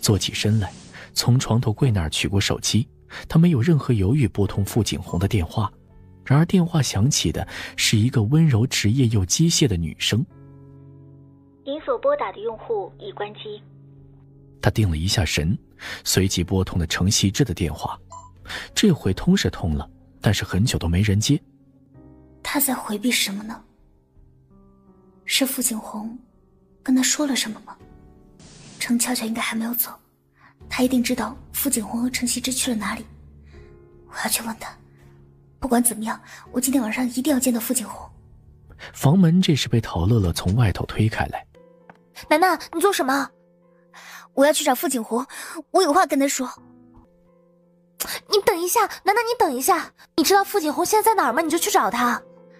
坐起身来，从床头柜那儿取过手机。他没有任何犹豫，拨通傅景红的电话。然而电话响起的是一个温柔职业又机械的女声。 您所拨打的用户已关机。 他定了一下神，随即拨通了程希之的电话。这回通是通了，但是很久都没人接。 他在回避什么呢？是傅景红跟他说了什么吗？程巧巧应该还没有走，他一定知道傅景红和程希之去了哪里。我要去问他，不管怎么样，我今天晚上一定要见到傅景红。 房门这时被陶乐乐从外头推开来。 楠楠，你做什么？我要去找傅景红，我有话跟他说。 你等一下，楠楠，你等一下，你知道傅景红现在在哪儿吗？你就去找他。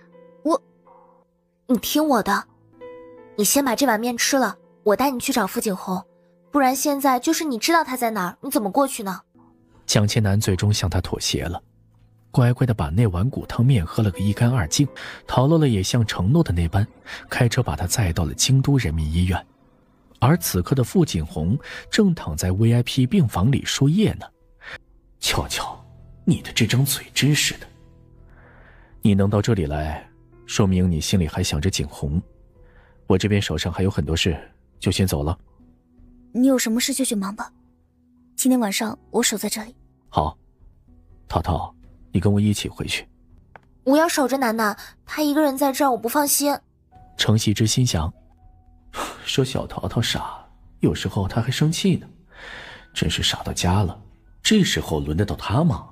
你听我的，你先把这碗面吃了，我带你去找傅景红，不然现在就是你知道他在哪儿，你怎么过去呢？ 蒋千南最终向他妥协了，乖乖地把那碗骨汤面喝了个一干二净。陶乐乐也像承诺的那般，开车把他载到了京都人民医院。而此刻的傅景红正躺在 VIP 病房里输液呢。巧巧，你的这张嘴真是的。你能到这里来，说明你心里还想着景红。我这边手上还有很多事，就先走了。 你有什么事就去忙吧，今天晚上我守在这里。 好，涛涛，你跟我一起回去。 我要守着楠楠，她一个人在这儿我不放心。 程希之心想，说小淘淘傻，有时候他还生气呢，真是傻到家了，这时候轮得到他吗？